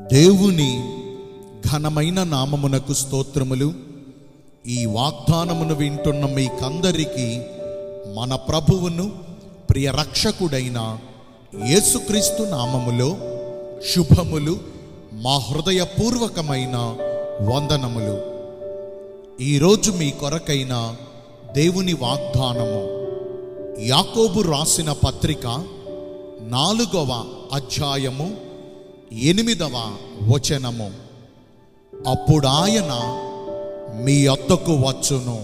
దేవుని ఘనమైన నామమునకు స్తోత్రములు. ఈ వాగ్దానమును వింటున్న మీకందరికీ మన ప్రభువును ప్రియ రక్షకుడైన యేసుక్రీస్తు నామములో శుభములు, మా హృదయపూర్వకమైన వందనములు. ఈరోజు మీ కొరకైన దేవుని వాగ్దానము యాకోబు రాసిన పత్రిక 4వ అధ్యాయము 8వ వచనము. అప్పుడాయన మీ యొద్దకు వచ్చును.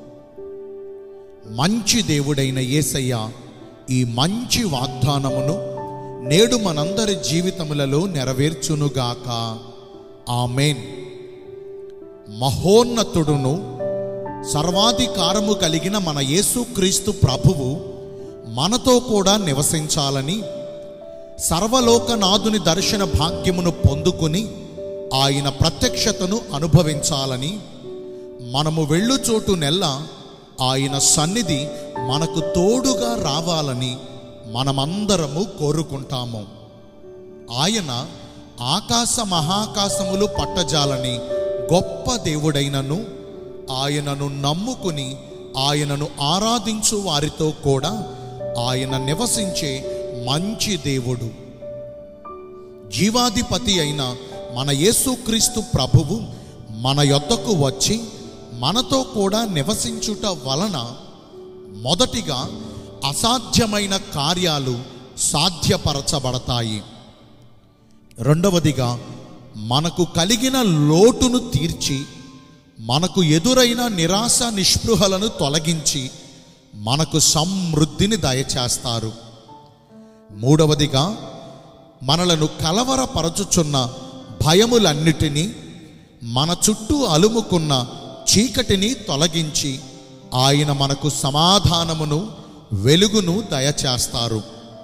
మంచి దేవుడైన యేసయ్య ఈ మంచి వాగ్దానమును నేడు మనందరి జీవితములలో నెరవేర్చునుగాక. ఆమేన్. మహోన్నతుడును సర్వాధికారము కలిగిన మన యేసుక్రీస్తు ప్రభువు మనతో కూడా నివసించాలని, సర్వలోకనాథుని దర్శన భాగ్యమును పొందుకుని ఆయన ప్రత్యక్షతను అనుభవించాలని, మనము వెళ్ళుచోటు నెల్ల ఆయన సన్నిధి మనకు తోడుగా రావాలని మనమందరము కోరుకుంటాము. ఆయన ఆకాశ మహాకాశములు పట్టజాలని గొప్ప దేవుడైనను, ఆయనను నమ్ముకుని ఆయనను ఆరాధించు వారితో కూడా ఆయన నివసించే మంచి దేవుడు. జీవాధిపతి అయిన మన యేసుక్రీస్తు ప్రభువు మన యొద్దకు వచ్చి మనతో కూడా నివసించుట వలన మొదటిగా అసాధ్యమైన కార్యాలు సాధ్యపరచబడతాయి. రెండవదిగా మనకు కలిగిన లోటును తీర్చి, మనకు ఎదురైన నిరాశ నిస్పృహలను తొలగించి మనకు సమృద్ధిని దయచేస్తారు. మూడవదిగా మనలను కలవరపరచుచున్న భయములన్నిటినీ, మన చుట్టూ అలుముకున్న చీకటిని తొలగించి ఆయన మనకు సమాధానమును, వెలుగును దయచేస్తారు.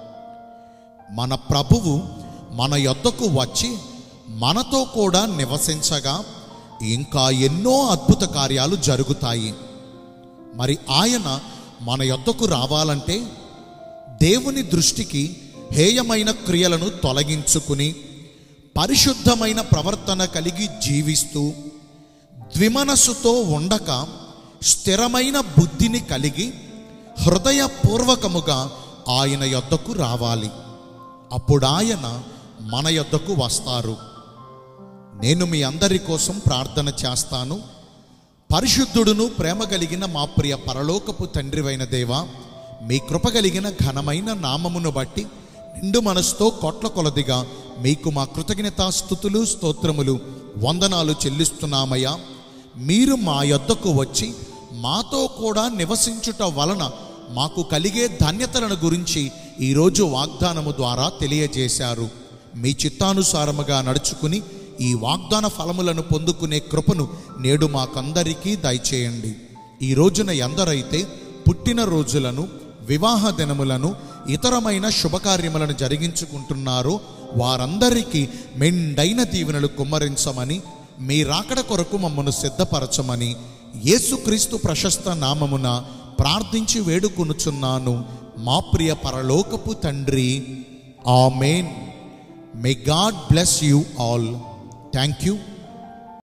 మన ప్రభువు మన యొద్దకు వచ్చి మనతో కూడా నివసించగా ఇంకా ఎన్నో అద్భుత కార్యాలు జరుగుతాయి. మరి ఆయన మన యొద్దకు రావాలంటే దేవుని దృష్టికి హేయమైన క్రియలను తొలగించుకుని పరిశుద్ధమైన ప్రవర్తన కలిగి జీవిస్తూ ద్విమనస్సుతో ఉండక స్థిరమైన బుద్ధిని కలిగి హృదయపూర్వకముగా ఆయన యొద్దకు రావాలి. అప్పుడు ఆయన మన యొద్దకు వస్తారు. నేను మీ అందరి కోసం ప్రార్థన చేస్తాను. పరిశుద్ధుడును ప్రేమ కలిగిన మా ప్రియ పరలోకపు తండ్రివైన దేవా, మీ కృప కలిగిన ఘనమైన నామమును బట్టి నిండు మనసుతో కోట్ల కొలదిగా మీకు మా కృతజ్ఞతాస్తుతులు, స్తోత్రములు, వందనాలు చెల్లిస్తున్నామయ్యా. మీరు మా యొద్దకు వచ్చి మాతో కూడా నివసించుట వలన మాకు కలిగే ధన్యతలను గురించి ఈరోజు వాగ్దానము ద్వారా తెలియజేశారు. మీ చిత్తానుసారముగా నడుచుకుని ఈ వాగ్దాన ఫలములను పొందుకునే కృపను నేడు మాకందరికీ దయచేయండి. ఈ రోజున ఎందరైతే పుట్టిన రోజులను, వివాహ దినములను, ఇతరమైన శుభకార్యములను జరిగించుకుంటున్నారో వారందరికీ మెండైన దీవెనలు కుమ్మరించమని, మీ రాకడ కొరకు మమ్మను సిద్ధపరచమని యేసుక్రీస్తు ప్రశస్త నామమున ప్రార్థించి వేడుకొనుచున్నాను మా ప్రియ పరలోకపు తండ్రి. Amen. May God bless you all. Thank you.